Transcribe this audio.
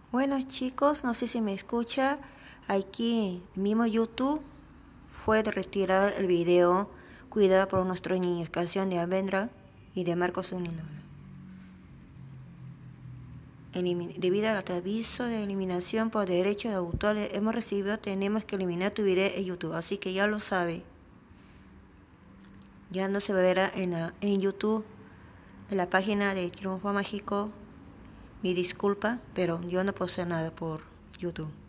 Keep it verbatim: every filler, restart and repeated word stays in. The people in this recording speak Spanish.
Bueno chicos, no sé si me escucha. Aquí mismo YouTube fue de retirar el video cuidado por nuestros niños, canción de Almendra y de Marcos Unidos. Debido al aviso de eliminación por derecho de autor hemos recibido, tenemos que eliminar tu video en YouTube, así que ya lo sabe. Ya no se verá en, la, en YouTube, en la página de Triunfo Mágico. Mi disculpa, pero yo no puedo hacer nada por YouTube.